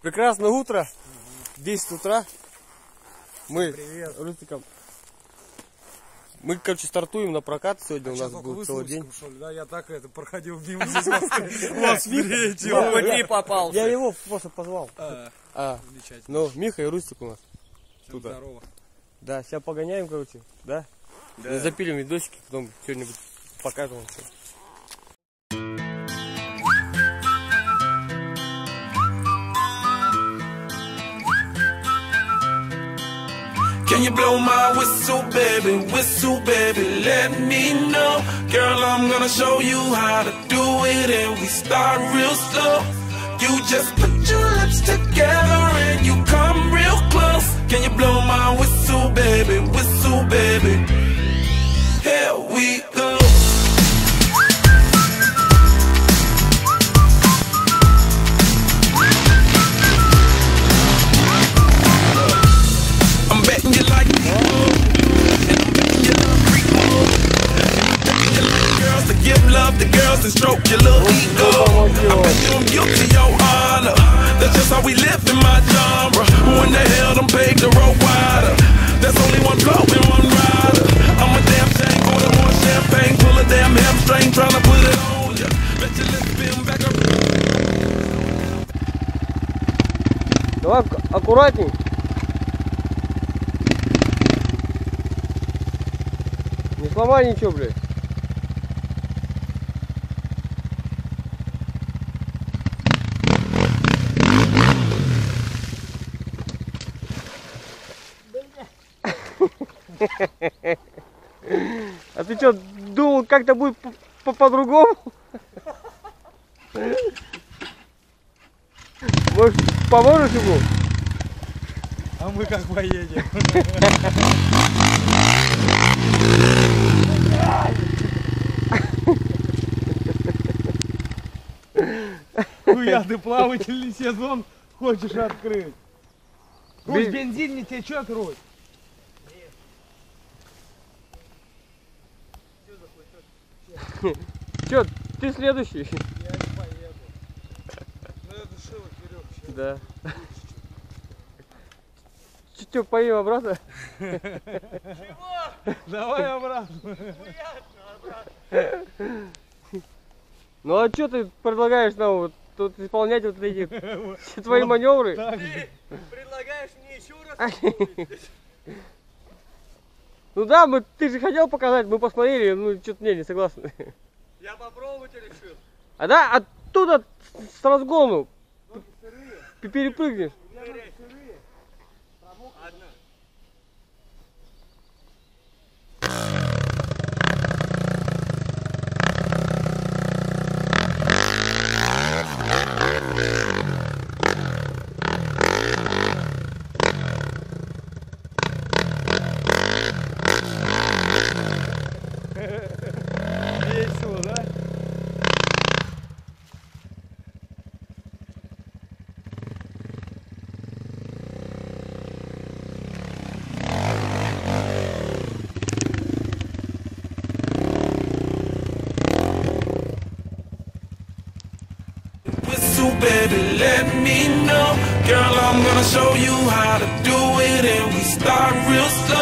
Прекрасное утро, 10 утра. Мы Рустиком. Мы, короче, стартуем на прокат. Сегодня у нас будет целый день. Да, я так это проходил мимо здесь вас встретил. Не попался. Я его просто позвал. Замечательно. Ну, Миха и Рустик у нас. Здорово. Да, сейчас погоняем, короче, да? Запилим видосики, потом что-нибудь покажем вам все. Can you blow my whistle, baby, let me know. Girl, I'm gonna show you how to do it, and we start real slow. You just put your lips together and you come real close. Can you blow my whistle, baby, here we go. The girls and stroke your little ego. I bet you I'm guilty, your honor. That's just how we live in my genre. Who in the hell done paved the road wider? There's only one blow and one rider. I'm a damn shame, order more champagne, pull a damn hamstring, tryna put it on ya. Bet your lips spin back up. Давай аккуратней. Не сломай ничего, блядь. А ты что, думал, как-то будет по-другому? Может, поможешь ему? А мы как поедем? Хуя ты плавательный сезон хочешь открыть? Русь, бензин не течет, Русь. Че, ты следующий? Я не поеду. Ну я душила вперед. Да. Че, поедем обратно? Чего? Давай обратно. Ну а что ты предлагаешь нам вот тут исполнять вот эти твои маневры? Ты предлагаешь мне еще раз? Ну да, ты же хотел показать, мы посмотрели, ну что-то не согласны. Я попробовать решил. А да, оттуда с разгону перепрыгнешь. Одна. Весело, да? Whistle, baby, let me know. Girl, I'm gonna show you how to do it, and we start real slow.